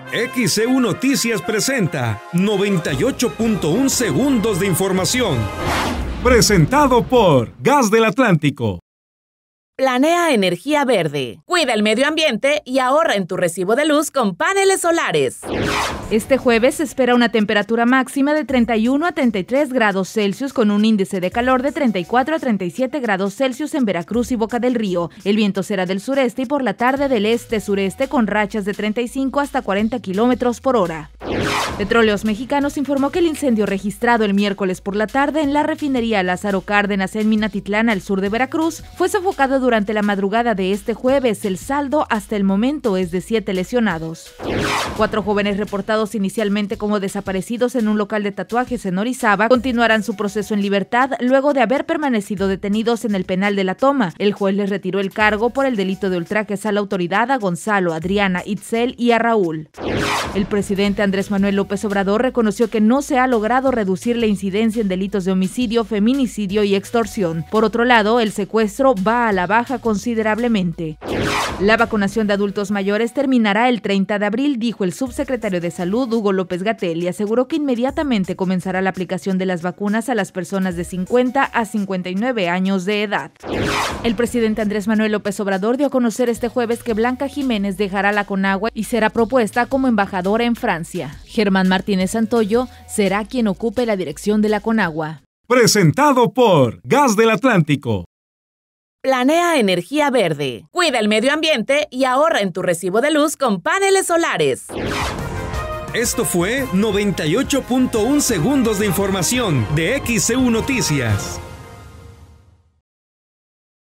XEU Noticias presenta 98.1 segundos de información. Presentado por Gas del Atlántico. Planea energía verde. Cuida el medio ambiente y ahorra en tu recibo de luz con paneles solares. Este jueves se espera una temperatura máxima de 31 a 33 grados Celsius con un índice de calor de 34 a 37 grados Celsius en Veracruz y Boca del Río. El viento será del sureste y por la tarde del este-sureste con rachas de 35 hasta 40 kilómetros por hora. Petróleos Mexicanos informó que el incendio registrado el miércoles por la tarde en la refinería Lázaro Cárdenas en Minatitlán, al sur de Veracruz, fue sofocado durante la madrugada de este jueves. El saldo hasta el momento es de 7 lesionados. 4 jóvenes reportados inicialmente como desaparecidos en un local de tatuajes en Orizaba continuarán su proceso en libertad luego de haber permanecido detenidos en el penal de La Toma. El juez les retiró el cargo por el delito de ultrajes a la autoridad a Gonzalo, Adriana, Itzel y a Raúl. El presidente Andrés Manuel López Obrador reconoció que no se ha logrado reducir la incidencia en delitos de homicidio, feminicidio y extorsión. Por otro lado, el secuestro va a la baja considerablemente. La vacunación de adultos mayores terminará el 30 de abril, dijo el subsecretario de Salud, Hugo López-Gatell, y aseguró que inmediatamente comenzará la aplicación de las vacunas a las personas de 50 a 59 años de edad. El presidente Andrés Manuel López Obrador dio a conocer este jueves que Blanca Jiménez dejará la Conagua y será propuesta como embajadora en Francia. Germán Martínez Santoyo será quien ocupe la dirección de la Conagua. Presentado por Gas del Atlántico. Planea energía verde. Cuida el medio ambiente y ahorra en tu recibo de luz con paneles solares. Esto fue 98.1 segundos de información de XEU Noticias.